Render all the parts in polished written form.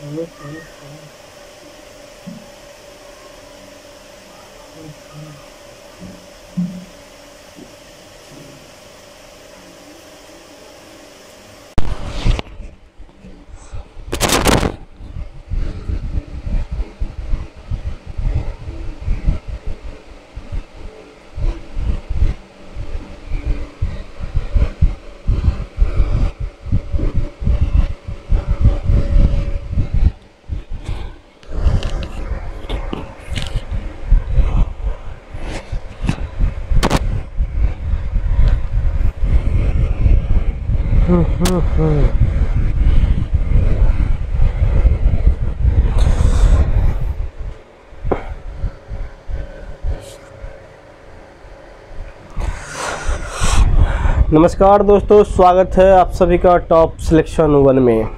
नमस्कार दोस्तों, स्वागत है आप सभी का टॉप सिलेक्शन 1 में।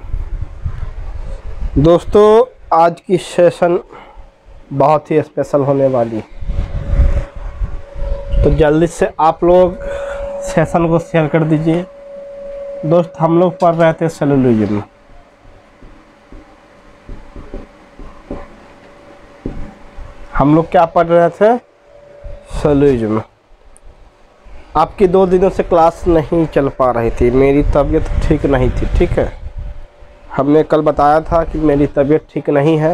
दोस्तों, आज की सेशन बहुत ही स्पेशल होने वाली, तो जल्दी से आप लोग सेशन को शेयर कर दीजिए। दोस्त, हम लोग पढ़ रहे थे सेलुलोइड। हम लोग क्या पढ़ रहे थे? सेलुलोइड। आपकी 2 दिनों से क्लास नहीं चल पा रही थी, मेरी तबीयत ठीक नहीं थी। ठीक है, हमने कल बताया था कि मेरी तबीयत ठीक नहीं है,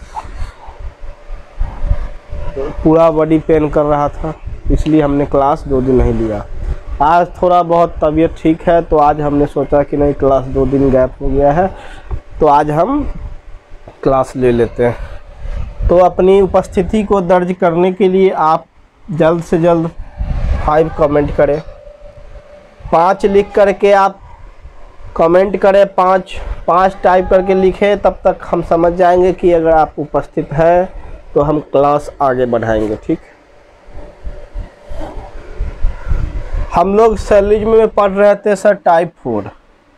पूरा बॉडी पेन कर रहा था, इसलिए हमने क्लास 2 दिन नहीं लिया। आज थोड़ा बहुत तबीयत ठीक है, तो आज हमने सोचा कि नहीं, क्लास 2 दिन गैप हो गया है, तो आज हम क्लास ले लेते हैं। तो अपनी उपस्थिति को दर्ज करने के लिए आप जल्द से जल्द 5 कमेंट करें। 5 लिख करके आप कमेंट करें, 5 टाइप करके लिखें, तब तक हम समझ जाएंगे कि अगर आप उपस्थित हैं तो हम क्लास आगे बढ़ाएंगे। ठीक, हम लोग सेलुलोइड में पढ़ रहे थे सर टाइप 4।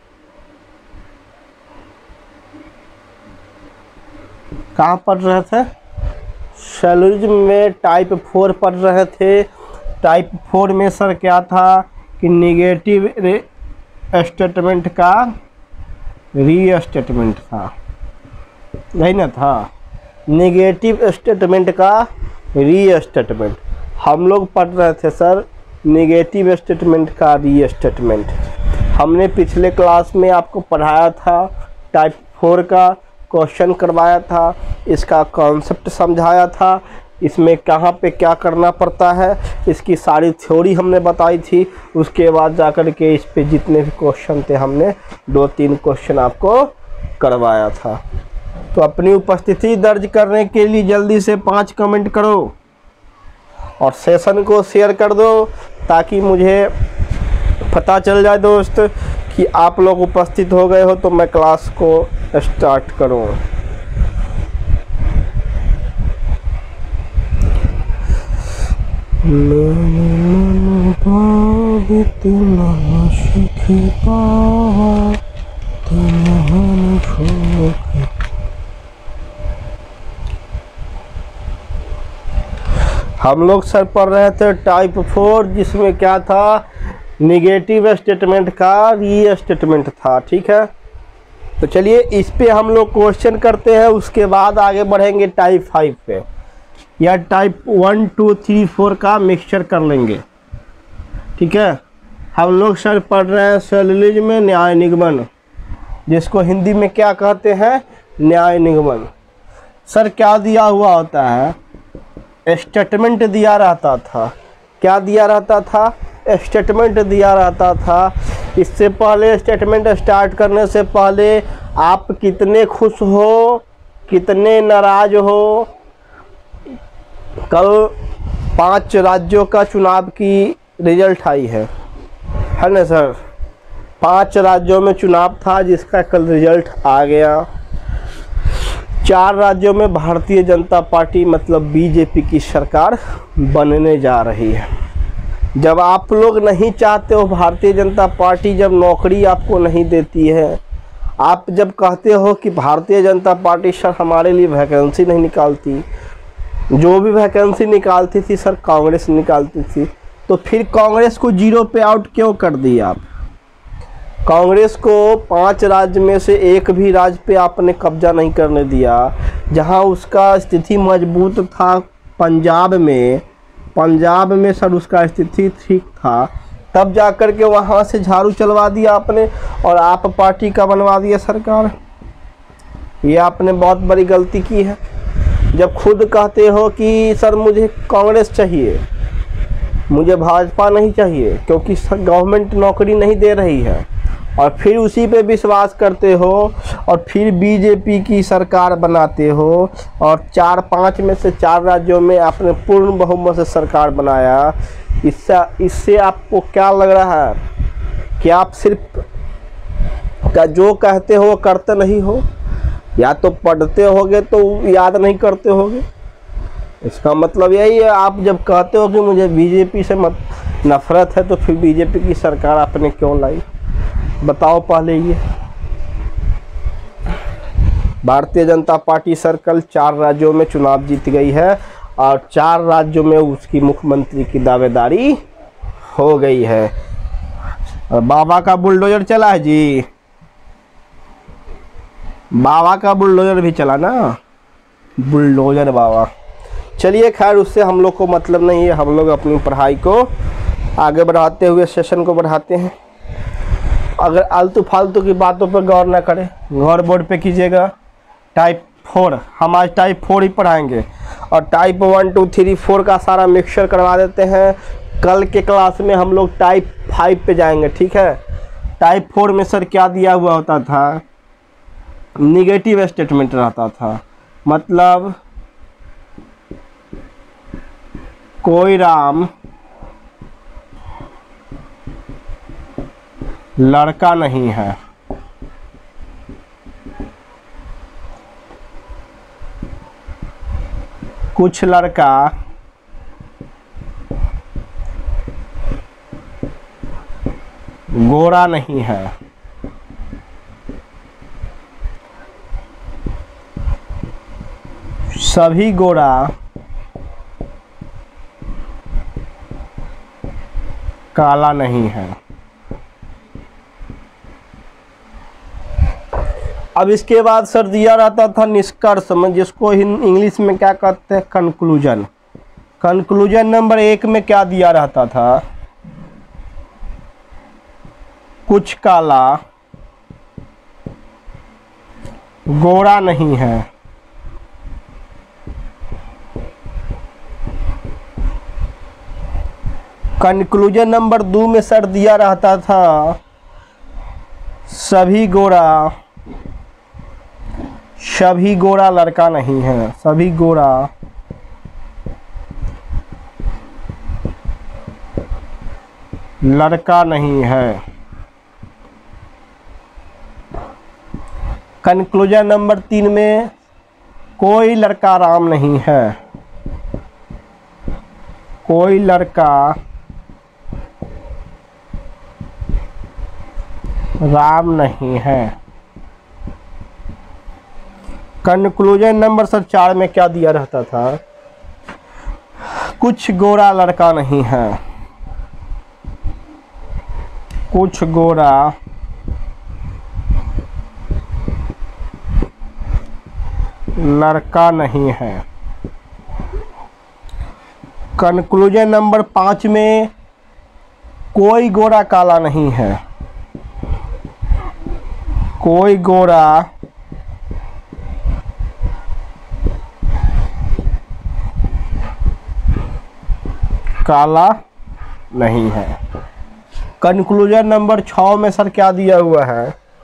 कहाँ पढ़ रहे थे? सेलुलोइड में टाइप 4 पढ़ रहे थे। टाइप 4 में सर क्या था कि निगेटिव स्टेटमेंट का रीस्टेटमेंट था, नहीं ना था? निगेटिव स्टेटमेंट का रीस्टेटमेंट हम लोग पढ़ रहे थे सर। निगेटिव स्टेटमेंट का रीस्टेटमेंट हमने पिछले क्लास में आपको पढ़ाया था। टाइप 4 का क्वेश्चन करवाया था, इसका कॉन्सेप्ट समझाया था, इसमें कहाँ पे क्या करना पड़ता है, इसकी सारी थ्योरी हमने बताई थी। उसके बाद जाकर के इस पे जितने भी क्वेश्चन थे हमने 2-3 क्वेश्चन आपको करवाया था। तो अपनी उपस्थिति दर्ज करने के लिए जल्दी से 5 कमेंट करो और सेशन को शेयर कर दो, ताकि मुझे पता चल जाए दोस्त कि आप लोग उपस्थित हो गए हो, तो मैं क्लास को स्टार्ट करूँ। हम लोग सर पढ़ रहे थे टाइप 4, जिसमें क्या था, निगेटिव स्टेटमेंट का रीस्टेटमेंट था। ठीक है, तो चलिए इस पे हम लोग क्वेश्चन करते हैं, उसके बाद आगे बढ़ेंगे टाइप 5 पे, या टाइप 1, 2, 3, 4 का मिक्सचर कर लेंगे। ठीक है, हम लोग सर पढ़ रहे हैं सेलुलोइड में न्याय निगमन, जिसको हिंदी में क्या कहते हैं? न्याय निगमन। सर क्या दिया हुआ होता है? स्टेटमेंट दिया रहता था। क्या दिया रहता था? स्टेटमेंट दिया रहता था। इससे पहले, स्टेटमेंट स्टार्ट करने से पहले आप कितने खुश हो, कितने नाराज हो। कल 5 राज्यों का चुनाव की रिजल्ट आई है ना सर? 5 राज्यों में चुनाव था, जिसका कल रिजल्ट आ गया। 4 राज्यों में भारतीय जनता पार्टी मतलब बीजेपी की सरकार बनने जा रही है। जब आप लोग नहीं चाहते हो, भारतीय जनता पार्टी जब नौकरी आपको नहीं देती है, आप जब कहते हो कि भारतीय जनता पार्टी सर हमारे लिए वैकेंसी नहीं निकालती, जो भी वैकेंसी निकालती थी सर कांग्रेस निकालती थी, तो फिर कांग्रेस को 0 पे आउट क्यों कर दिया आप? कांग्रेस को 5 राज्य में से एक भी राज्य पे आपने कब्जा नहीं करने दिया। जहां उसका स्थिति मजबूत था पंजाब में सर उसका स्थिति ठीक था, तब जाकर के वहां से झाड़ू चलवा दिया आपने और आप पार्टी का बनवा दिया सरकार। ये आपने बहुत बड़ी गलती की है। जब खुद कहते हो कि सर मुझे कांग्रेस चाहिए, मुझे भाजपा नहीं चाहिए क्योंकि गवर्नमेंट नौकरी नहीं दे रही है, और फिर उसी पे विश्वास करते हो और फिर बीजेपी की सरकार बनाते हो और 4-5 में से 4 राज्यों में आपने पूर्ण बहुमत से सरकार बनाया। इससे आपको क्या लग रहा है कि आप सिर्फ का जो कहते हो करते नहीं हो, या तो पढ़ते होगे तो याद नहीं करते होगे। इसका मतलब यही है, आप जब कहते हो कि मुझे बीजेपी से नफरत है तो फिर बीजेपी की सरकार आपने क्यों लाई, बताओ पहले ये। भारतीय जनता पार्टी सर्कल 4 राज्यों में चुनाव जीत गई है और 4 राज्यों में उसकी मुख्यमंत्री की दावेदारी हो गई है। बाबा का बुलडोजर चला है जी, बाबा का बुलडोजर भी चला ना, बुलडोजर बाबा। चलिए खैर, उससे हम लोग को मतलब नहीं है, हम लोग अपनी पढ़ाई को आगे बढ़ाते हुए सेशन को बढ़ाते हैं। अगर आलतू फालतू की बातों पर गौर ना करें, गौर बोर्ड पे कीजिएगा। टाइप 4 हम आज टाइप 4 ही पढ़ाएंगे और टाइप 1 2 3 4 का सारा मिक्सचर करवा देते हैं। कल के क्लास में हम लोग टाइप 5 पे जाएंगे, ठीक है। टाइप 4 में सर क्या दिया हुआ होता था, निगेटिव स्टेटमेंट रहता था। मतलब कोई राम लड़का नहीं है, कुछ लड़का गोरा नहीं है, सभी गोरा काला नहीं है। अब इसके बाद सर दिया रहता था निष्कर्ष में, जिसको इंग्लिश में क्या कहते हैं, कंक्लूजन। कंक्लूजन नंबर 1 में क्या दिया रहता था, कुछ काला गोरा नहीं है। कंक्लूजन नंबर 2 में सर दिया रहता था सभी गोरा लड़का नहीं है, सभी गोरा लड़का नहीं है। कंक्लूजन नंबर 3 में कोई लड़का राम नहीं है, कोई लड़का राम नहीं है। कंक्लूजन नंबर सर 4 में क्या दिया रहता था, कुछ गोरा लड़का नहीं है, कुछ गोरा लड़का नहीं है। कंक्लूजन नंबर 5 में कोई गोरा काला नहीं है, कोई गोरा काला नहीं है। कंक्लूजन नंबर 6 में सर क्या दिया हुआ है,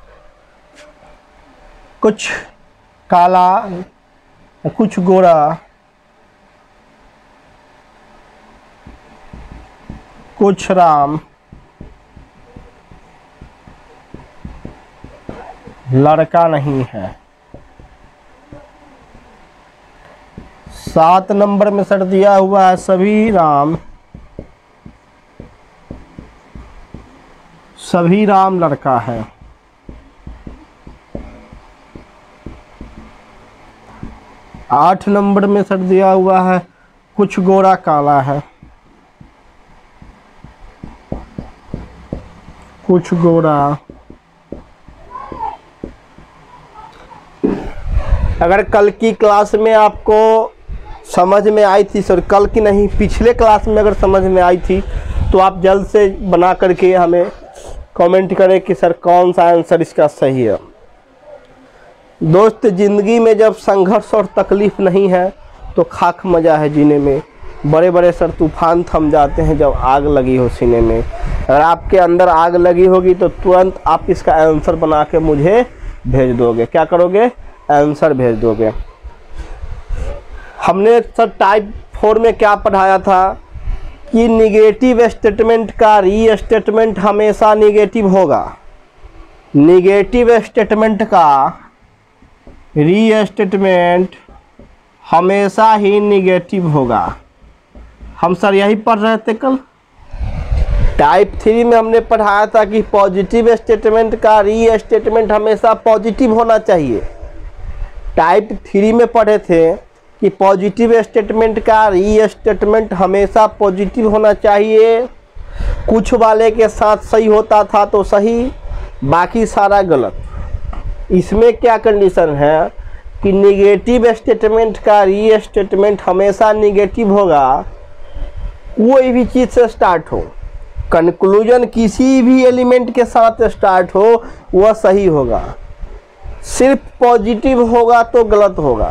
कुछ काला कुछ गोरा कुछ राम लड़का नहीं है। 7 नंबर में सर दिया हुआ है सभी राम लड़का है। 8 नंबर में सर दिया हुआ है कुछ गोरा काला है, कुछ गोरा अगर कल की क्लास में आपको समझ में आई थी, सर कल की नहीं पिछले क्लास में अगर समझ में आई थी तो आप जल्द से बना करके हमें कमेंट करें कि सर कौन सा आंसर इसका सही है। दोस्त, ज़िंदगी में जब संघर्ष और तकलीफ़ नहीं है तो खाक मज़ा है जीने में। बड़े बड़े सर तूफान थम जाते हैं जब आग लगी हो सीने में। अगर आपके अंदर आग लगी होगी तो तुरंत आप इसका आंसर बना के मुझे भेज दोगे। क्या करोगे? आंसर भेज दोगे। हमने सर टाइप 4 में क्या पढ़ाया था कि निगेटिव स्टेटमेंट का री स्टेटमेंट हमेशा निगेटिव होगा। निगेटिव स्टेटमेंट का री स्टेटमेंट हमेशा ही निगेटिव होगा। हम सर यही पढ़ रहे थे कल। टाइप 3 में हमने पढ़ाया था कि पॉजिटिव स्टेटमेंट का री स्टेटमेंट हमेशा पॉजिटिव होना चाहिए। टाइप 3 में पढ़े थे कि पॉजिटिव स्टेटमेंट का री स्टेटमेंट हमेशा पॉजिटिव होना चाहिए। कुछ वाले के साथ सही होता था तो सही, बाकी सारा गलत। इसमें क्या कंडीशन है कि निगेटिव स्टेटमेंट का री स्टेटमेंट हमेशा निगेटिव होगा। कोई भी चीज़ से स्टार्ट हो, कंक्लूजन किसी भी एलिमेंट के साथ स्टार्ट हो वह सही होगा। सिर्फ पॉजिटिव होगा तो गलत होगा।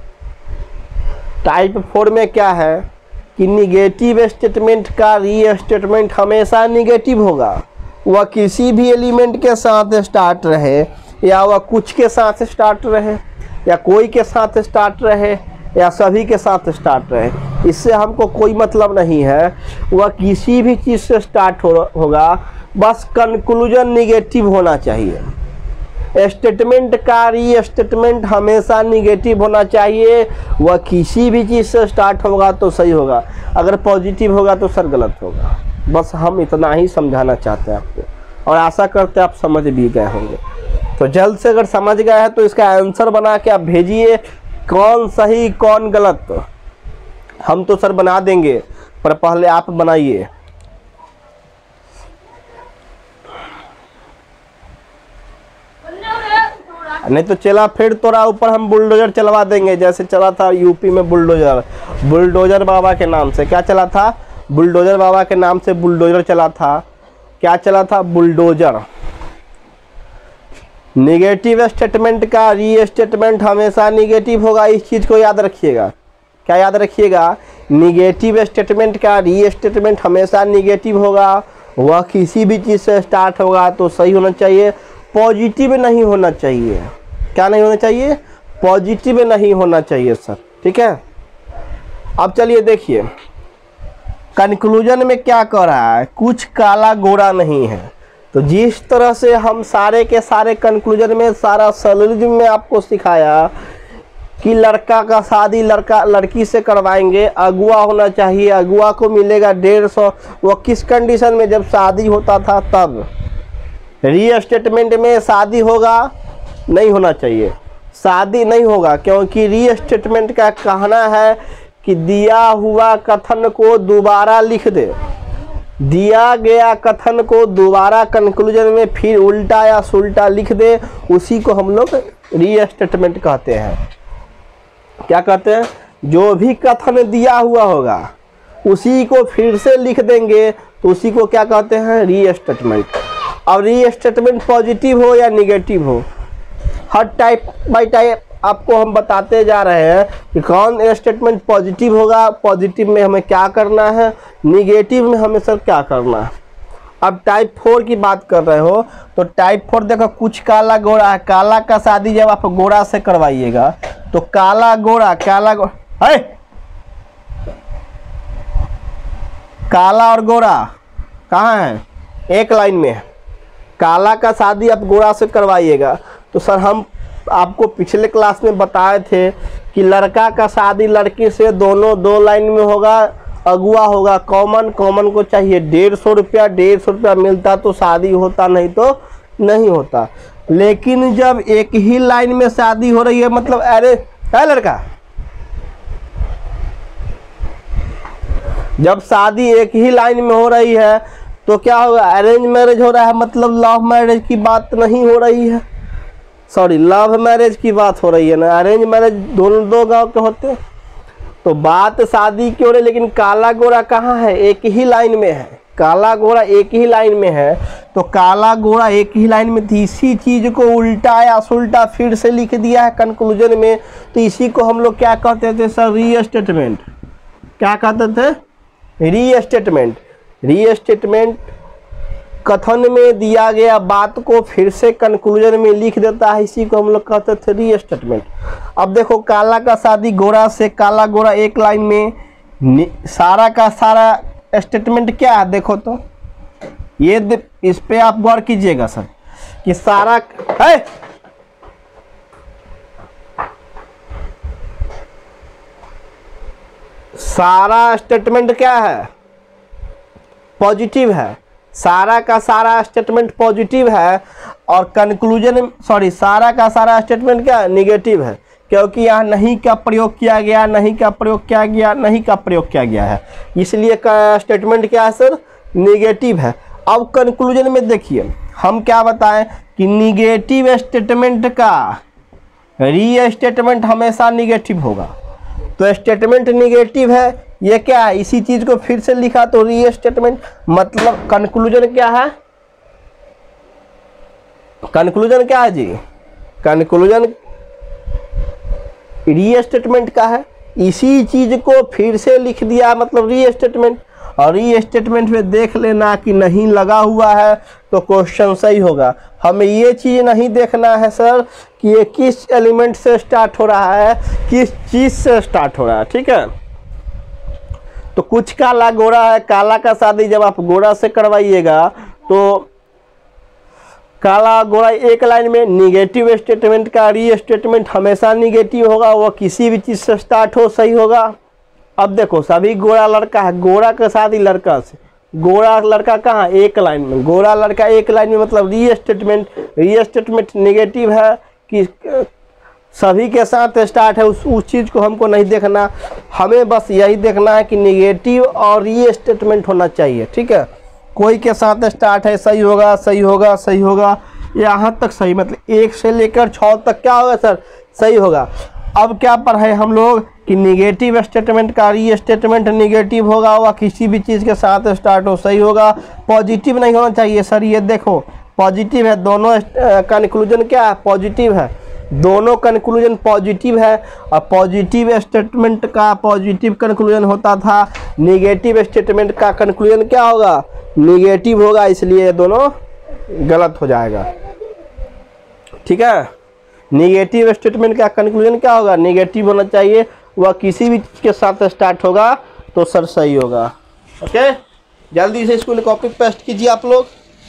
टाइप 4 में क्या है कि निगेटिव स्टेटमेंट का री स्टेटमेंट हमेशा निगेटिव होगा। वह किसी भी एलिमेंट के साथ स्टार्ट रहे या वह कुछ के साथ स्टार्ट रहे या कोई के साथ स्टार्ट रहे या सभी के साथ स्टार्ट रहे, इससे हमको कोई मतलब नहीं है। वह किसी भी चीज़ से स्टार्ट होगा, बस कंक्लूजन निगेटिव होना चाहिए। स्टेटमेंट का री स्टेटमेंट हमेशा निगेटिव होना चाहिए। वह किसी भी चीज़ से स्टार्ट होगा तो सही होगा, अगर पॉजिटिव होगा तो सर गलत होगा। बस हम इतना ही समझाना चाहते हैं आपको और आशा करते हैं आप समझ भी गए होंगे। तो जल्द से अगर समझ गए हैं तो इसका आंसर बना के आप भेजिए, कौन सही कौन गलत। हम तो सर बना देंगे पर पहले आप बनाइए। नहीं तो चला फिर तोरा ऊपर हम बुलडोजर चलवा देंगे, जैसे चला था यूपी में बुलडोजर। बुलडोजर बाबा के नाम से क्या चला था? बुलडोजर बाबा के नाम से बुलडोजर चला था। क्या चला था? बुलडोजर। निगेटिव स्टेटमेंट का री स्टेटमेंट हमेशा निगेटिव होगा, इस चीज़ को याद रखिएगा। क्या याद रखिएगा? निगेटिव स्टेटमेंट का री स्टेटमेंट हमेशा निगेटिव होगा। वह किसी भी चीज़ से स्टार्ट होगा तो सही होना चाहिए, पॉजिटिव नहीं होना चाहिए। क्या नहीं होना चाहिए? पॉजिटिव नहीं होना चाहिए सर। ठीक है, अब चलिए देखिए कंक्लूजन में क्या कर रहा है, कुछ काला गोरा नहीं है। तो जिस तरह से हम सारे के सारे कंक्लूजन में सारा सॉलिडिज्म में आपको सिखाया कि लड़का का शादी लड़का लड़की से करवाएंगे, अगुआ होना चाहिए, अगुआ को मिलेगा 150। वो किस कंडीशन में? जब शादी होता था तब। री स्टेटमेंट में शादी होगा नहीं होना चाहिए, शादी नहीं होगा, क्योंकि री स्टेटमेंट का कहना है कि दिया हुआ कथन को दोबारा लिख दे। दिया गया कथन को दोबारा कंक्लूजन में फिर उल्टा या सुल्टा लिख दे, उसी को हम लोग री स्टेटमेंट कहते हैं। क्या कहते हैं? जो भी कथन दिया हुआ होगा उसी को फिर से लिख देंगे तो उसी को क्या कहते हैं? री स्टेटमेंट। अब री स्टेटमेंट पॉजिटिव हो या निगेटिव हो, हर टाइप बाय टाइप आपको हम बताते जा रहे हैं कि कौन स्टेटमेंट पॉजिटिव होगा, पॉजिटिव में हमें क्या करना है, निगेटिव में हमें सर क्या करना है। अब टाइप 4 की बात कर रहे हो तो टाइप 4 देखो, कुछ काला गोरा है। काला का शादी जब आप गोरा से करवाइएगा तो काला गोरा है, काला और गोरा कहाँ है? एक लाइन में है। काला का शादी आप गोरा से करवाइएगा तो सर हम आपको पिछले क्लास में बताए थे कि लड़का का शादी लड़की से दोनों 2 लाइन में होगा, अगुआ होगा, कॉमन को चाहिए 150 रुपया। 150 रुपया मिलता तो शादी होता, नहीं तो नहीं होता। लेकिन जब एक ही लाइन में शादी हो रही है, मतलब अरे है लड़का, जब शादी एक ही लाइन में हो रही है तो क्या होगा? अरेंज मैरिज हो रहा है, मतलब लव मैरिज की बात नहीं हो रही है। सॉरी लव मैरिज की बात हो रही है ना, अरेंज मैरिज दोनों दो गांव के होते हैं। तो बात शादी की हो रही, लेकिन काला गोरा कहाँ है, एक ही लाइन में है, काला गोरा एक ही लाइन में है। तो काला गोरा एक ही लाइन में थी, इसी चीज को उल्टा या सुल्टा फिर से लिख दिया है कंक्लूजन में। तो इसी को हम लोग क्या कहते थे सर, रीस्टेटमेंट। क्या कहते थे, रीस्टेटमेंट। रीस्टेटमेंट कथन में दिया गया बात को फिर से कंक्लूजन में लिख देता है, इसी को हम लोग कहते थे रीस्टेटमेंट। अब देखो काला का शादी गोरा से, काला गोरा एक लाइन में, सारा का सारा स्टेटमेंट क्या है देखो तो, ये इस पे आप गौर कीजिएगा सर कि सारा है, सारा स्टेटमेंट क्या है, पॉजिटिव है। सारा का सारा स्टेटमेंट पॉजिटिव है और कंक्लूजन सॉरी सारा का सारा स्टेटमेंट क्या है, निगेटिव है, क्योंकि यहाँ नहीं का प्रयोग किया गया, नहीं का प्रयोग किया गया, नहीं का प्रयोग किया गया है, इसलिए का स्टेटमेंट क्या है सर, निगेटिव है। अब कंक्लूजन में देखिए हम क्या बताएं कि निगेटिव स्टेटमेंट का रीस्टेटमेंट हमेशा निगेटिव होगा। तो स्टेटमेंट निगेटिव है, ये क्या है, इसी चीज को फिर से लिखा तो रीस्टेटमेंट, मतलब कंक्लूजन क्या है, कंक्लूजन क्या है जी, कंक्लूजन रीस्टेटमेंट का है, इसी चीज को फिर से लिख दिया मतलब रीस्टेटमेंट। और रीस्टेटमेंट में देख लेना कि नहीं लगा हुआ है तो क्वेश्चन सही होगा। हमें ये चीज़ नहीं देखना है सर कि ये किस एलिमेंट से स्टार्ट हो रहा है, किस चीज़ से स्टार्ट हो रहा है, ठीक है। तो कुछ काला गोरा है, काला का शादी जब आप गोरा से करवाइएगा तो काला गोरा एक लाइन में, निगेटिव स्टेटमेंट का रीस्टेटमेंट हमेशा निगेटिव होगा, वो किसी भी चीज़ से स्टार्ट हो सही होगा। अब देखो सभी गोरा लड़का है, गोरा का शादी लड़का से, गोरा लड़का कहाँ, एक लाइन में, गोरा लड़का एक लाइन में मतलब रीस्टेटमेंट निगेटिव है कि सभी के साथ स्टार्ट है, उस चीज़ को हमको नहीं देखना, हमें बस यही देखना है कि निगेटिव और रीस्टेटमेंट होना चाहिए, ठीक है। कोई के साथ स्टार्ट है सही होगा, सही होगा, सही होगा, यहाँ तक सही, मतलब 1 से लेकर 6 तक क्या होगा सर, सही होगा। अब क्या पढ़े हम लोग कि निगेटिव स्टेटमेंट का रीस्टेटमेंट निगेटिव होगा, वह किसी भी चीज़ के साथ स्टार्ट हो सही होगा, पॉजिटिव नहीं होना चाहिए सर। ये देखो पॉजिटिव है, दोनों कंक्लूजन क्या है, पॉजिटिव है, दोनों कंक्लूजन पॉजिटिव है। और पॉजिटिव स्टेटमेंट का पॉजिटिव कंक्लूजन होता था, निगेटिव स्टेटमेंट का कंक्लूजन क्या होगा, निगेटिव होगा, इसलिए दोनों गलत हो जाएगा, ठीक है। निगेटिव स्टेटमेंट का कंक्लूजन क्या होगा, निगेटिव होना चाहिए, वह किसी भी चीज़ के साथ स्टार्ट होगा तो सर सही होगा। ओके, जल्दी से इसको कॉपी पेस्ट कीजिए आप लोग।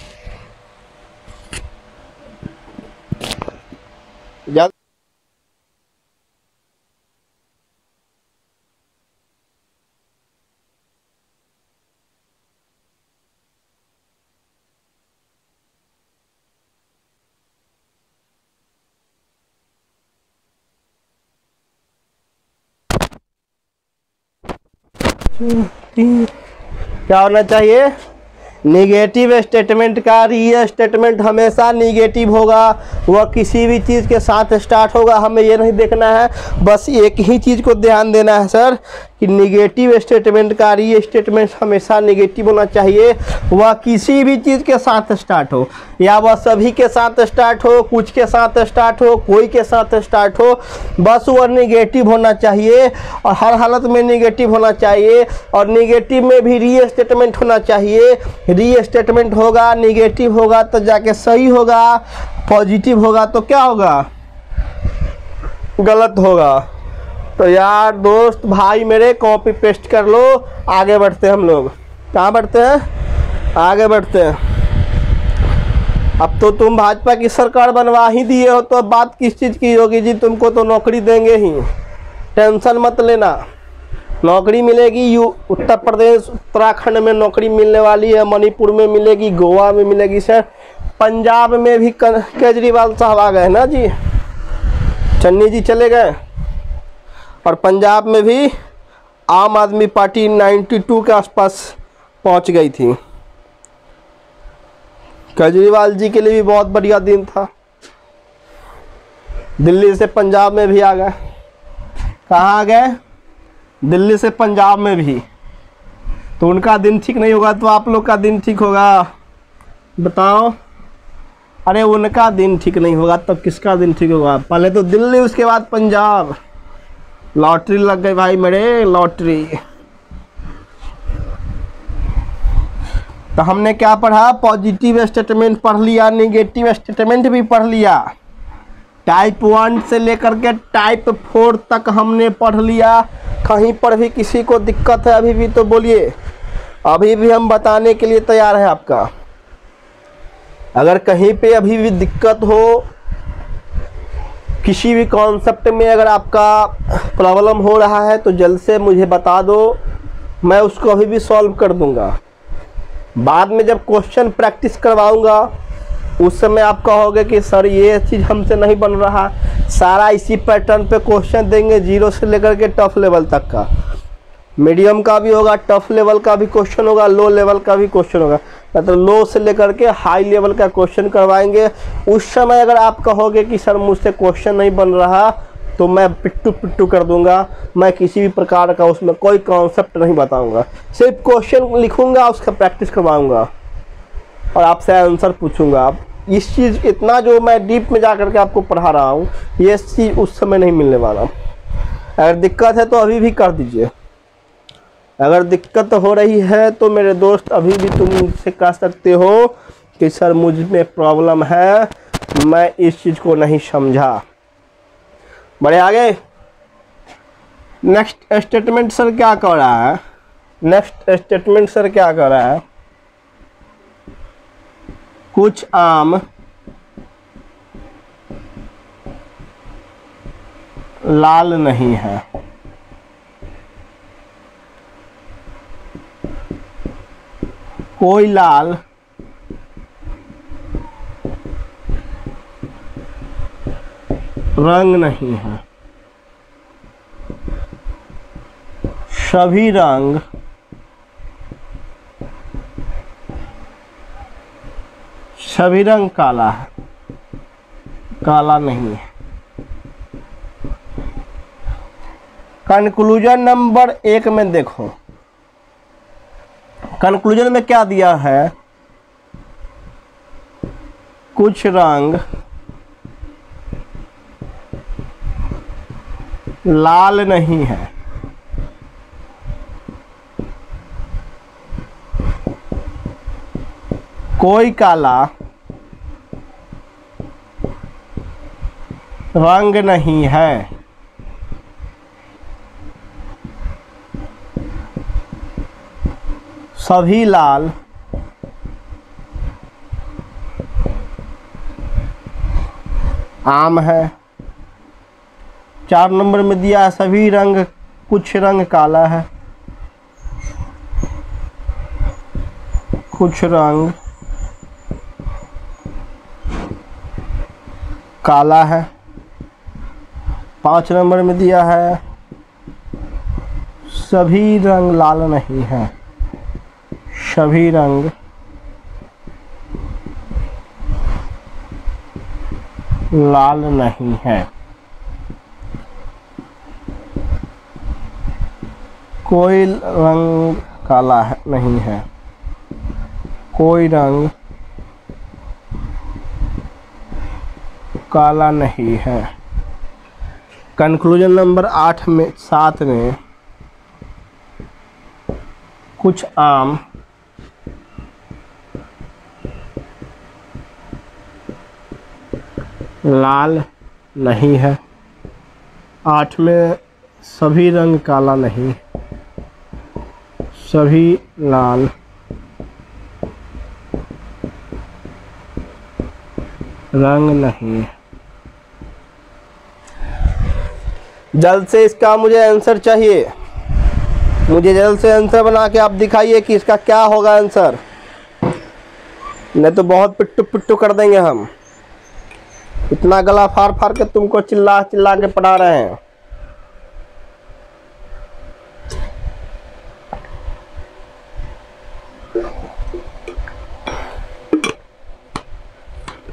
क्या होना चाहिए, निगेटिव स्टेटमेंट का रीस्टेटमेंट हमेशा निगेटिव होगा, वह किसी भी चीज़ के साथ स्टार्ट होगा। हमें ये नहीं देखना है, बस एक ही चीज़ को ध्यान देना है सर कि निगेटिव स्टेटमेंट का रीस्टेटमेंट हमेशा निगेटिव होना चाहिए, वह किसी भी चीज़ के साथ स्टार्ट हो, या वह सभी के साथ स्टार्ट हो, कुछ के साथ स्टार्ट हो, कोई के साथ स्टार्ट हो, बस वह निगेटिव होना चाहिए और हर हालत में निगेटिव होना चाहिए। और निगेटिव में भी रीस्टेटमेंट होना चाहिए, रीस्टेटमेंट होगा, निगेटिव होगा तो जाके सही होगा, पॉजिटिव होगा तो क्या होगा, गलत होगा। तो यार दोस्त भाई मेरे कॉपी पेस्ट कर लो, आगे बढ़ते हैं हम लोग। कहाँ बढ़ते हैं, आगे बढ़ते हैं। अब तो तुम भाजपा की सरकार बनवा ही दिए हो तो अब बात किस चीज़ की होगी जी, तुमको तो नौकरी देंगे ही, टेंशन मत लेना, नौकरी मिलेगी। उत्तर प्रदेश उत्तराखंड में नौकरी मिलने वाली है, मणिपुर में मिलेगी, गोवा में मिलेगी सर, पंजाब में भी केजरीवाल साहब आ गए ना जी, चन्नी जी चले गए, और पंजाब में भी आम आदमी पार्टी 92 के आसपास पहुंच गई थी। केजरीवाल जी के लिए भी बहुत बढ़िया दिन था। दिल्ली से पंजाब में भी आ गए। कहाँ आ गए? दिल्ली से पंजाब में भी। तो उनका दिन ठीक नहीं होगा तो आप लोग का दिन ठीक होगा? बताओ। अरे उनका दिन ठीक नहीं होगा तब किसका दिन ठीक होगा? पहले तो दिल्ली, उसके बाद पंजाब। लॉटरी लग गई भाई मेरे, लॉटरी। तो हमने क्या पढ़ा? पॉजिटिव स्टेटमेंट पढ़ लिया, नेगेटिव स्टेटमेंट भी पढ़ लिया। टाइप 1 से लेकर के टाइप 4 तक हमने पढ़ लिया। कहीं पर भी किसी को दिक्कत है अभी भी तो बोलिए, अभी भी हम बताने के लिए तैयार हैं आपका। अगर कहीं पे अभी भी दिक्कत हो, किसी भी कॉन्सेप्ट में अगर आपका प्रॉब्लम हो रहा है तो जल्द से मुझे बता दो, मैं उसको अभी भी सॉल्व कर दूंगा। बाद में जब क्वेश्चन प्रैक्टिस करवाऊंगा उस समय आप कहोगे कि सर ये चीज़ हमसे नहीं बन रहा। सारा इसी पैटर्न पे क्वेश्चन देंगे, 0 से लेकर के टफ लेवल तक का। मीडियम का भी होगा, टफ लेवल का भी क्वेश्चन होगा, लो लेवल का भी क्वेश्चन होगा। मतलब लो से लेकर के हाई लेवल का क्वेश्चन करवाएंगे। उस समय अगर आप कहोगे कि सर मुझसे क्वेश्चन नहीं बन रहा तो मैं पिट्टू पिट्टू कर दूंगा। मैं किसी भी प्रकार का उसमें कोई कॉन्सेप्ट नहीं बताऊंगा, सिर्फ क्वेश्चन लिखूंगा, उसका प्रैक्टिस करवाऊंगा और आपसे आंसर पूछूंगा। आप इस चीज़ इतना जो मैं डीप में जा करके आपको पढ़ा रहा हूँ, ये चीज़ उस समय नहीं मिलने वाला। अगर दिक्कत है तो अभी भी कर दीजिए। अगर दिक्कत हो रही है तो मेरे दोस्त अभी भी तुम मुझसे कह सकते हो कि सर मुझ में प्रॉब्लम है, मैं इस चीज़ को नहीं समझा। बढ़े आगे। नेक्स्ट स्टेटमेंट सर क्या कर रहा है? नेक्स्ट स्टेटमेंट सर क्या कर रहा है? कुछ आम लाल नहीं है। कोई लाल रंग नहीं है। सभी रंग काला है, काला नहीं है। कंक्लूजन नंबर 1 में देखो, कंक्लूजन में क्या दिया है? कुछ रंग लाल नहीं है। कोई काला रंग नहीं है। सभी लाल आम है। 4 नंबर में दिया है सभी रंग, कुछ रंग काला है। कुछ रंग काला है। 5 नंबर में दिया है सभी रंग लाल नहीं है। सभी रंग लाल नहीं है। कोई रंग काला है नहीं है। कोई रंग काला नहीं है। कंक्लूजन नंबर 7 में कुछ आम लाल नहीं है। 8 में सभी रंग काला नहीं, सभी लाल रंग नहीं। जल्द से इसका मुझे आंसर चाहिए। मुझे जल्द से आंसर बना के आप दिखाइए कि इसका क्या होगा आंसर, नहीं तो बहुत पिट्टू पिट्टू कर देंगे हम। इतना गला फाड़ फाड़ के तुमको चिल्ला चिल्ला के पढ़ा रहे हैं।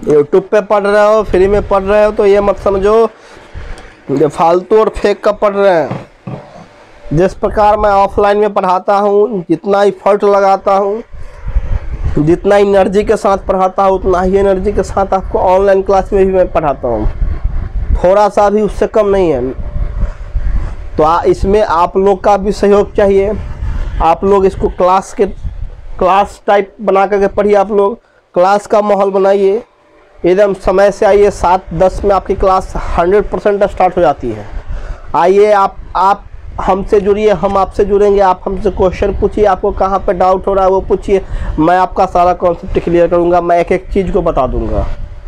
यूट्यूब पे पढ़ रहे हो, फ्री में पढ़ रहे हो, तो ये मत समझो जो फालतू और फेक का पढ़ रहे हैं। जिस प्रकार मैं ऑफलाइन में पढ़ाता हूँ, जितना एफर्ट लगाता हूँ, जितना एनर्जी के साथ पढ़ाता हूँ, उतना ही एनर्जी के साथ आपको ऑनलाइन क्लास में भी मैं पढ़ाता हूँ, थोड़ा सा भी उससे कम नहीं है। तो इसमें आप लोग का भी सहयोग चाहिए। आप लोग इसको क्लास टाइप बना करके पढ़िए। आप लोग क्लास का माहौल बनाइए, एकदम समय से आइए। 7:10 में आपकी क्लास 100% स्टार्ट हो जाती है। आइए, आप हमसे जुड़िए, हम आपसे जुड़ेंगे। आप हमसे क्वेश्चन पूछिए, आपको कहाँ पे डाउट हो रहा है वो पूछिए, मैं आपका सारा कॉन्सेप्ट क्लियर करूँगा, मैं एक एक चीज़ को बता दूँगा।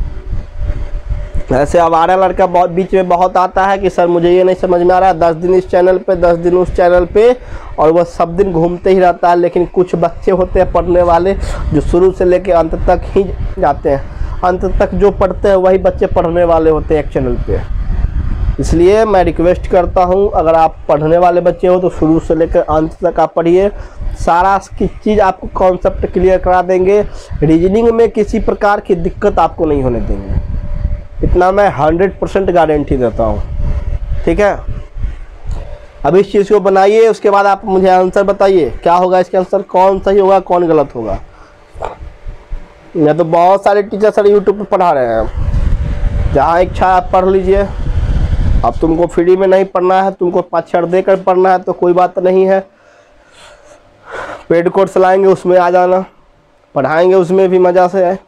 ऐसे आवारा लड़का बहुत बीच में बहुत आता है कि सर मुझे ये नहीं समझ में आ रहा है, 10 दिन इस चैनल पे, 10 दिन उस चैनल पे, और वह सब दिन घूमते ही रहता है। लेकिन कुछ बच्चे होते हैं पढ़ने वाले जो शुरू से लेकर अंत तक ही जाते हैं। अंत तक जो पढ़ते हैं वही बच्चे पढ़ने वाले होते हैं एक चैनल पे। इसलिए मैं रिक्वेस्ट करता हूं, अगर आप पढ़ने वाले बच्चे हो तो शुरू से लेकर अंत तक आप पढ़िए। सारा की चीज़ आपको कॉन्सेप्ट क्लियर करा देंगे। रीजनिंग में किसी प्रकार की दिक्कत आपको नहीं होने देंगे, इतना मैं 100% गारंटी देता हूँ। ठीक है, अब इस चीज़ को बनाइए, उसके बाद आप मुझे आंसर बताइए क्या होगा इसका आंसर, कौन सही होगा कौन गलत होगा। मैं तो बहुत सारे टीचर सर यूट्यूब पर पढ़ा रहे हैं, जहाँ इच्छा आप पढ़ लीजिए। अब तुमको फ्री में नहीं पढ़ना है, तुमको 5 अक्षर देकर पढ़ना है तो कोई बात नहीं है। पेड कोर्स लाएंगे, उसमें आ जाना, पढ़ाएंगे, उसमें भी मज़ा से है।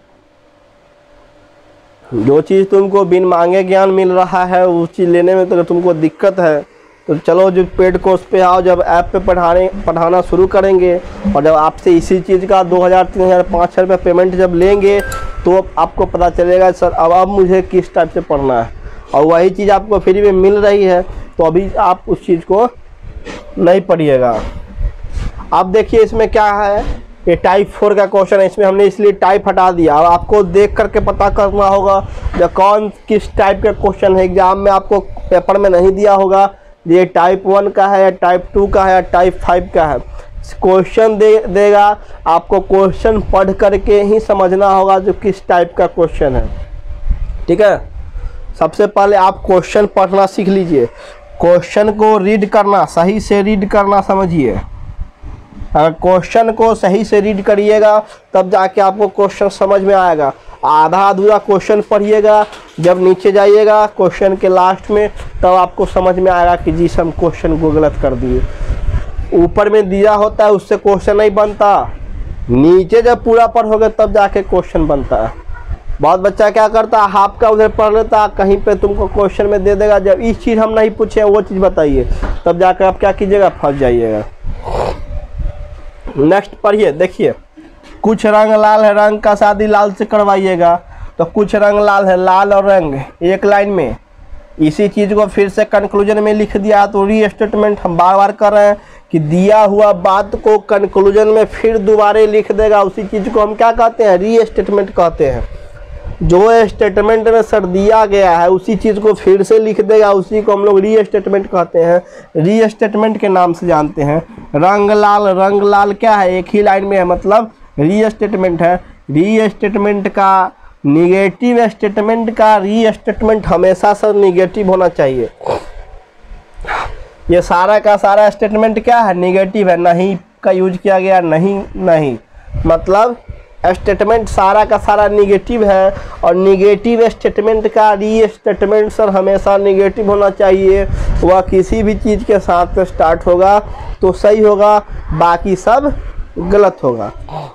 जो चीज़ तुमको बिन मांगे ज्ञान मिल रहा है, उस चीज़ लेने में तो तुमको दिक्कत है तो चलो जो पेड कोर्स पे आओ। जब ऐप पे पढ़ाना शुरू करेंगे और जब आपसे इसी चीज़ का 2000, 3000, 5000 रुपये पेमेंट जब लेंगे तो आपको पता चलेगा सर अब मुझे किस टाइप से पढ़ना है। और वही चीज़ आपको फ्री में मिल रही है तो अभी आप उस चीज़ को नहीं पढ़िएगा। अब देखिए इसमें क्या है, ये टाइप 4 का क्वेश्चन है। इसमें हमने इसलिए टाइप हटा दिया। अब आपको देख करके पता करना होगा जो कौन किस टाइप का क्वेश्चन है। एग्जाम में आपको पेपर में नहीं दिया होगा ये टाइप 1 का है या टाइप 2 का है या टाइप 5 का है। क्वेश्चन देगा, आपको क्वेश्चन पढ़ करके ही समझना होगा जो किस टाइप का क्वेश्चन है। ठीक है, सबसे पहले आप क्वेश्चन पढ़ना सीख लीजिए, क्वेश्चन को रीड करना, सही से रीड करना समझिए। अगर क्वेश्चन को सही से रीड करिएगा तब जाके आपको क्वेश्चन समझ में आएगा। आधा अधूरा क्वेश्चन पढ़िएगा, जब नीचे जाइएगा क्वेश्चन के लास्ट में तब आपको समझ में आएगा कि जी हम क्वेश्चन को गलत कर दिए। ऊपर में दिया होता है उससे क्वेश्चन नहीं बनता, नीचे जब पूरा पढ़ोगे तब जाके क्वेश्चन बनता है। बहुत बच्चा क्या करता है, हाफ का उधर पढ़ लेता, कहीं पे तुमको क्वेश्चन में दे देगा, जब इस चीज़ हम नहीं पूछे वो चीज़ बताइए, तब जाकर आप क्या कीजिएगा, फंस जाइएगा। नेक्स्ट पढ़िए, देखिए कुछ रंग लाल है, रंग का शादी लाल से करवाइएगा। तो कुछ रंग लाल है, लाल और रंग एक लाइन में, इसी चीज़ को फिर से कंक्लूजन में लिख दिया। तो री स्टेटमेंट हम बार बार कर रहे हैं कि दिया हुआ बात को कंक्लूजन में फिर दोबारा लिख देगा, उसी चीज़ को हम क्या कहते हैं, री स्टेटमेंट कहते हैं। जो स्टेटमेंट में सर दिया गया है उसी चीज़ को फिर से लिख देगा, उसी को हम लोग री स्टेटमेंट कहते हैं, री स्टेटमेंट के नाम से जानते हैं। रंग लाल क्या है, एक ही लाइन में है, मतलब री स्टेटमेंट है। री स्टेटमेंट का निगेटिव स्टेटमेंट का री स्टेटमेंट हमेशा सर निगेटिव होना चाहिए। ये सारा का सारा स्टेटमेंट क्या है, निगेटिव है, नहीं का यूज किया गया, नहीं मतलब स्टेटमेंट सारा का सारा निगेटिव है। और निगेटिव स्टेटमेंट का री स्टेटमेंट सर हमेशा निगेटिव होना चाहिए। वह किसी भी चीज़ के साथ स्टार्ट होगा तो सही होगा, बाकी सब गलत होगा।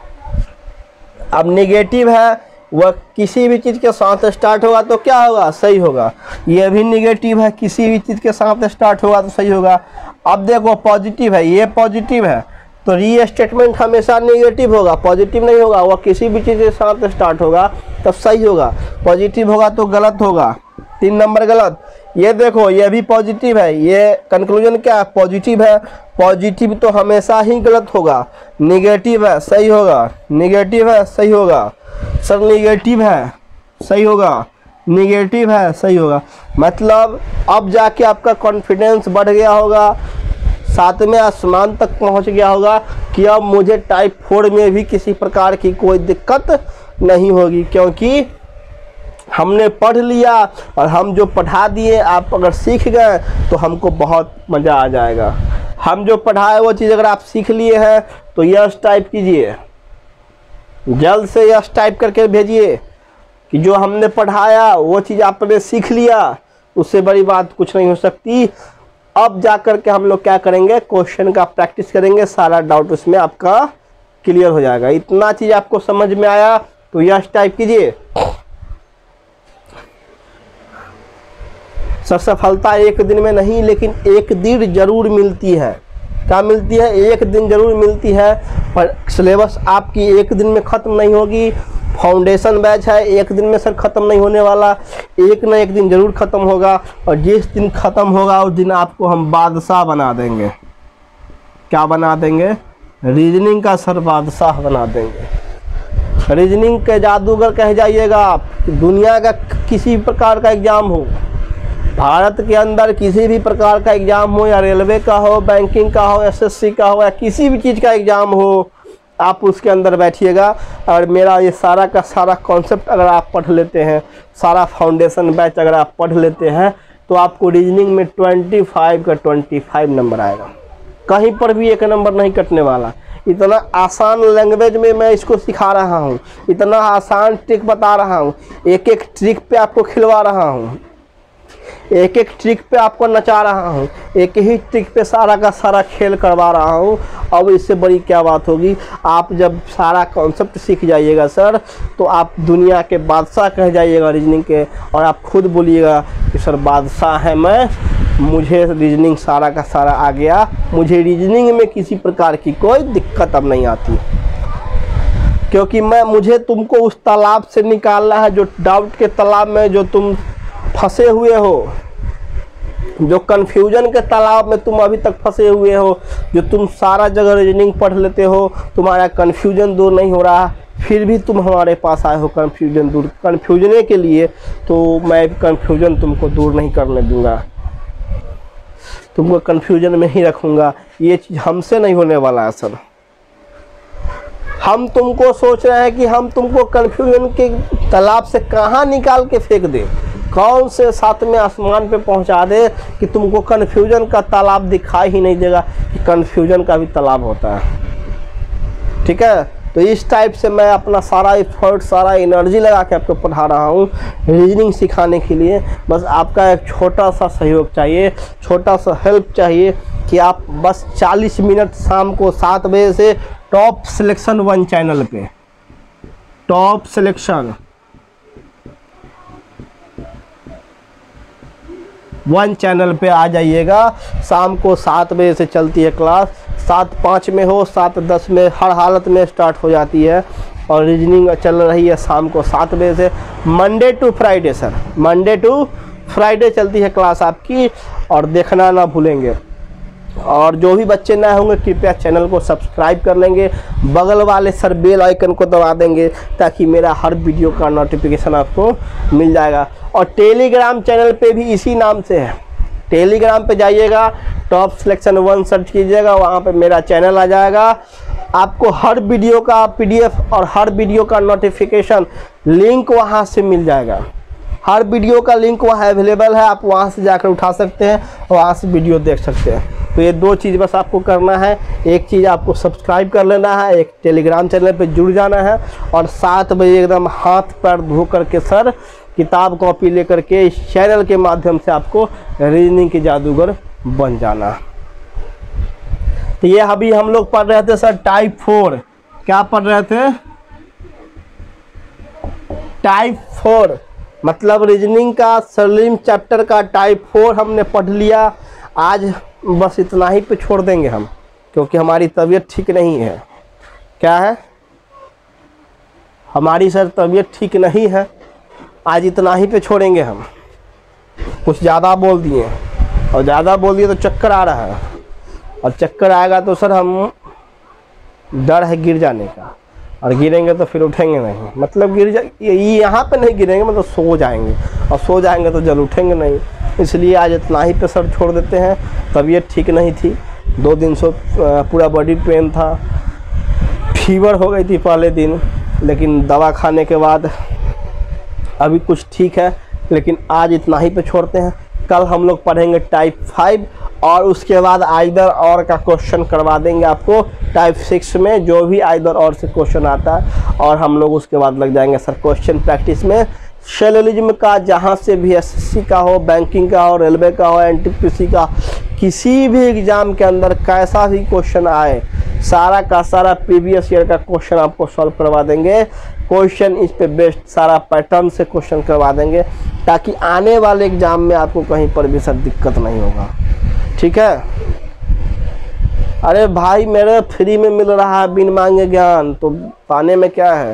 अब निगेटिव है, वह किसी भी चीज़ के साथ स्टार्ट होगा तो क्या होगा, सही होगा। यह भी निगेटिव है, किसी भी चीज़ के साथ स्टार्ट होगा तो सही होगा। अब देखो पॉजिटिव है, ये पॉजिटिव है तो री स्टेटमेंट हमेशा नेगेटिव होगा, पॉजिटिव नहीं होगा। वह किसी भी चीज़ के साथ स्टार्ट होगा तब सही होगा, पॉजिटिव होगा तो गलत होगा। 3 नंबर गलत। ये देखो ये भी पॉजिटिव है, ये कंक्लूजन क्या है, पॉजिटिव है, पॉजिटिव तो हमेशा ही गलत होगा। निगेटिव है, सही होगा, निगेटिव है, सही होगा। सर निगेटिव है, सही होगा, निगेटिव है, सही होगा। मतलब अब जाके आपका कॉन्फिडेंस बढ़ गया होगा, 7वें आसमान तक पहुंच गया होगा कि अब मुझे टाइप 4 में भी किसी प्रकार की कोई दिक्कत नहीं होगी, क्योंकि हमने पढ़ लिया और हम जो पढ़ा दिए आप अगर सीख गए तो हमको बहुत मज़ा आ जाएगा। हम जो पढ़ाए वो चीज़ अगर आप सीख लिए हैं तो यस टाइप कीजिए, जल्द से यस टाइप करके भेजिए कि जो हमने पढ़ाया वो चीज़ आपने सीख लिया, उससे बड़ी बात कुछ नहीं हो सकती। अब जा कर के हम लोग क्या करेंगे, क्वेश्चन का प्रैक्टिस करेंगे, सारा डाउट उसमें आपका क्लियर हो जाएगा। इतना चीज़ आपको समझ में आया तो यस टाइप कीजिए। सफलता एक दिन में नहीं, लेकिन एक दिन जरूर मिलती है। क्या मिलती है? एक दिन जरूर मिलती है। पर सिलेबस आपकी एक दिन में ख़त्म नहीं होगी। फाउंडेशन बैच है, एक दिन में सर ख़त्म नहीं होने वाला, एक ना एक दिन ज़रूर ख़त्म होगा। और जिस दिन ख़त्म होगा उस दिन आपको हम बादशाह बना देंगे। क्या बना देंगे? रीजनिंग का सर बादशाह बना देंगे। रीजनिंग के जादूगर कह जाइएगा आप। दुनिया का किसी प्रकार का एग्ज़ाम हो, भारत के अंदर किसी भी प्रकार का एग्ज़ाम हो, या रेलवे का हो, बैंकिंग का हो, एसएससी का हो, या किसी भी चीज़ का एग्ज़ाम हो, आप उसके अंदर बैठिएगा। और मेरा ये सारा का सारा कॉन्सेप्ट अगर आप पढ़ लेते हैं, सारा फाउंडेशन बैच अगर आप पढ़ लेते हैं, तो आपको रीजनिंग में 25 का 25 नंबर आएगा। कहीं पर भी एक नंबर नहीं कटने वाला। इतना आसान लैंग्वेज में मैं इसको सिखा रहा हूँ, इतना आसान ट्रिक बता रहा हूँ, एक एक ट्रिक पे आपको खिलवा रहा हूँ, एक एक ट्रिक पे आपको नचा रहा हूँ, एक ही ट्रिक पे सारा का सारा खेल करवा रहा हूँ। अब इससे बड़ी क्या बात होगी? आप जब सारा कॉन्सेप्ट सीख जाइएगा सर, तो आप दुनिया के बादशाह कह जाइएगा रीजनिंग के, और आप खुद बोलिएगा कि सर बादशाह है मैं, मुझे रीजनिंग सारा का सारा आ गया, मुझे रीजनिंग में किसी प्रकार की कोई दिक्कत अब नहीं आती, क्योंकि मुझे तुमको उस तालाब से निकालना है, जो डाउट के तालाब में जो तुम फंसे हुए हो, जो कन्फ्यूजन के तालाब में तुम अभी तक फंसे हुए हो, जो तुम सारा जगह रीजनिंग पढ़ लेते हो, तुम्हारा कन्फ्यूजन दूर नहीं हो रहा, फिर भी तुम हमारे पास आए हो कन्फ्यूजन के लिए, तो मैं कन्फ्यूजन तुमको दूर नहीं करने दूंगा, तुमको कन्फ्यूजन में ही रखूँगा। ये चीज़ हमसे नहीं होने वाला है सर। हम तुमको सोच रहे हैं कि हम तुमको कन्फ्यूजन के तालाब से कहाँ निकाल के फेंक दें, कौन से सातवें आसमान पे पहुंचा दे कि तुमको कन्फ्यूजन का तालाब दिखाई ही नहीं देगा कि कन्फ्यूजन का भी तालाब होता है। ठीक है, तो इस टाइप से मैं अपना सारा एफर्ट, सारा एनर्जी लगा के आपको पढ़ा रहा हूँ रीजनिंग सिखाने के लिए। बस आपका एक छोटा सा सहयोग चाहिए, छोटा सा हेल्प चाहिए कि आप बस 40 मिनट शाम को 7 बजे से टॉप सिलेक्शन 1 चैनल पे, टॉप सिलेक्शन 1 चैनल पे आ जाइएगा। शाम को 7 बजे से चलती है क्लास, 7:05 में हो, 7:10 में हर हालत में स्टार्ट हो जाती है। और रीजनिंग चल रही है शाम को 7 बजे से, Monday to Friday sir, Monday to Friday चलती है क्लास आपकी, और देखना ना भूलेंगे। और जो भी बच्चे नए होंगे कृपया चैनल को सब्सक्राइब कर लेंगे, बगल वाले सर बेल आइकन को दबा देंगे, ताकि मेरा हर वीडियो का नोटिफिकेशन आपको मिल जाएगा। और टेलीग्राम चैनल पे भी इसी नाम से है, टेलीग्राम पे जाइएगा, टॉप सिलेक्शन 1 सर्च कीजिएगा, वहाँ पे मेरा चैनल आ जाएगा। आपको हर वीडियो का PDF और हर वीडियो का नोटिफिकेशन लिंक वहाँ से मिल जाएगा। हर वीडियो का लिंक वहाँ अवेलेबल है, आप वहाँ से जाकर उठा सकते हैं, वहाँ से वीडियो देख सकते हैं। तो ये 2 चीज़ बस आपको करना है, एक चीज़ आपको सब्सक्राइब कर लेना है, एक टेलीग्राम चैनल पे जुड़ जाना है, और 7 बजे एकदम हाथ पैर धो करके सर किताब कॉपी लेकर के इस चैनल के माध्यम से आपको रीजनिंग के जादूगर बन जाना। तो ये अभी हम लोग पढ़ रहे थे सर टाइप 4। क्या पढ़ रहे थे? टाइप 4 मतलब रीजनिंग का सरलीम चैप्टर का टाइप 4 हमने पढ़ लिया। आज बस इतना ही पे छोड़ देंगे हम, क्योंकि हमारी तबीयत ठीक नहीं है। क्या है? हमारी सर तबीयत ठीक नहीं है, आज इतना ही पे छोड़ेंगे हम। कुछ ज़्यादा बोल दिए, और ज़्यादा बोल दिए तो चक्कर आ रहा है, और चक्कर आएगा तो सर हम डर है गिर जाने का, और गिरेंगे तो फिर उठेंगे नहीं, मतलब यहाँ पे नहीं गिरेंगे, मतलब सो जाएंगे, और सो जाएंगे तो जल उठेंगे नहीं। इसलिए आज इतना ही पे सर छोड़ देते हैं। तबीयत ठीक नहीं थी, 2 दिन से पूरा बॉडी पेन था, फीवर हो गई थी पहले दिन, लेकिन दवा खाने के बाद अभी कुछ ठीक है, लेकिन आज इतना ही पे छोड़ते हैं। कल हम लोग पढ़ेंगे टाइप 5 और उसके बाद आइदर और का क्वेश्चन करवा देंगे आपको टाइप 6 में, जो भी आइदर और से क्वेश्चन आता है, और हम लोग उसके बाद लग जाएंगे सर क्वेश्चन प्रैक्टिस में। सेलोलिज्म का जहाँ से भी एसएससी का हो, बैंकिंग का हो, रेलवे का हो, एनटीपीसी का, किसी भी एग्ज़ाम के अंदर कैसा भी क्वेश्चन आए, सारा का सारा प्रीवियस ईयर का क्वेश्चन आपको सॉल्व करवा देंगे। क्वेश्चन इस पे बेस्ड सारा पैटर्न से क्वेश्चन करवा देंगे, ताकि आने वाले एग्ज़ाम में आपको कहीं पर भी सर दिक्कत नहीं होगा। ठीक है। अरे भाई मेरे फ्री में मिल रहा है बिन मांगे ज्ञान, तो पाने में क्या है।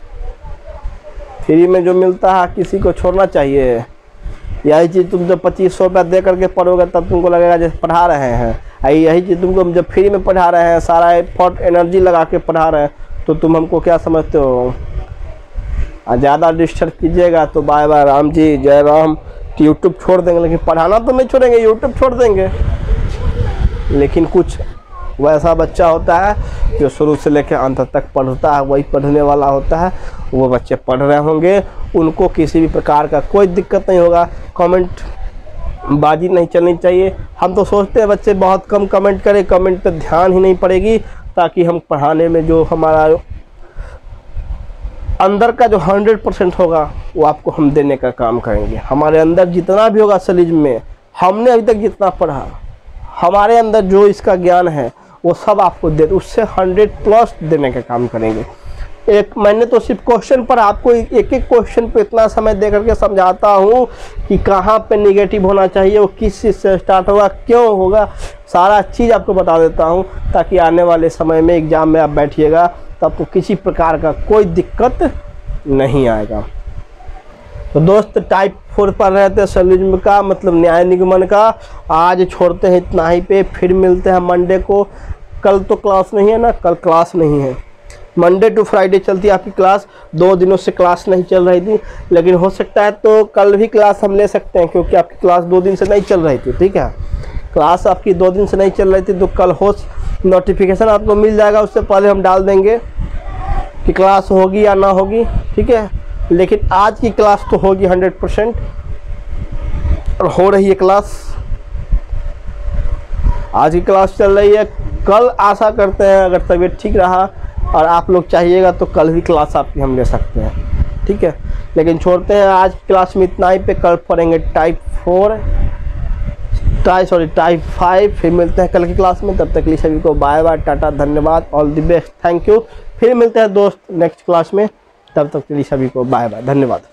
फ्री में जो मिलता है किसी को छोड़ना चाहिए। यही चीज़ तुम जब 2500 रुपया दे करके पढ़ोगे तब तुमको लगेगा जैसे पढ़ा रहे हैं। यही चीज़ तुमको जब फ्री में पढ़ा रहे हैं, सारा एफर्ट एनर्जी लगा के पढ़ा रहे हैं, तो तुम हमको क्या समझते हो। ज़्यादा डिस्टर्ब कीजिएगा तो बाय बाय राम जी, जय राम। यूट्यूब छोड़ देंगे, लेकिन पढ़ाना तो नहीं छोड़ेंगे, यूट्यूब छोड़ देंगे। लेकिन कुछ वैसा बच्चा होता है जो शुरू से लेकर अंत तक पढ़ता है, वही पढ़ने वाला होता है। वो बच्चे पढ़ रहे होंगे, उनको किसी भी प्रकार का कोई दिक्कत नहीं होगा। कमेंट बाजी नहीं चलनी चाहिए। हम तो सोचते हैं बच्चे बहुत कम कमेंट करें, कमेंट पे ध्यान ही नहीं पड़ेगी, ताकि हम पढ़ाने में जो हमारा अंदर का जो 100% होगा वो आपको हम देने का काम करेंगे। हमारे अंदर जितना भी होगा सेलोलिज्म में, हमने अभी तक जितना पढ़ा, हमारे अंदर जो इसका ज्ञान है वो सब आपको दे, उससे 100+ देने का काम करेंगे। मैंने तो सिर्फ क्वेश्चन पर आपको एक एक क्वेश्चन पे इतना समय दे करके समझाता हूँ कि कहाँ पे नेगेटिव होना चाहिए, वो किस चीज़ से स्टार्ट होगा, क्यों होगा, सारा चीज़ आपको बता देता हूँ, ताकि आने वाले समय में एग्ज़ाम में आप बैठिएगा तो आपको किसी प्रकार का कोई दिक्कत नहीं आएगा। तो दोस्त टाइप 4 पढ़ रहे थे सेलोलिज्म का, मतलब न्याय निगमन का। आज छोड़ते हैं इतना ही पे, फिर मिलते हैं मंडे को। कल तो क्लास नहीं है ना, कल क्लास नहीं है। मंडे टू फ्राइडे चलती है आपकी क्लास। 2 दिनों से क्लास नहीं चल रही थी, लेकिन हो सकता है तो कल भी क्लास हम ले सकते हैं, क्योंकि आपकी क्लास 2 दिन से नहीं चल रही थी। ठीक है, क्लास आपकी 2 दिन से नहीं चल रही थी, तो कल हो नोटिफिकेशन आपको मिल जाएगा, उससे पहले हम डाल देंगे कि क्लास होगी या ना होगी। ठीक है, लेकिन आज की क्लास तो होगी 100%, और हो रही है क्लास। आज की क्लास चल रही है। कल आशा करते हैं अगर तबीयत ठीक रहा और आप लोग चाहिएगा तो कल भी क्लास आपकी हम ले सकते हैं। ठीक है, लेकिन छोड़ते हैं आज क्लास में इतना ही पे। कल पढ़ेंगे टाइप 5। फिर मिलते हैं कल की क्लास में। तब तक के लिए सभी को बाय बाय, टाटा, धन्यवाद, all the best, thank you. फिर मिलते हैं दोस्त नेक्स्ट क्लास में। तब तक के लिए सभी को बाय बाय, धन्यवाद।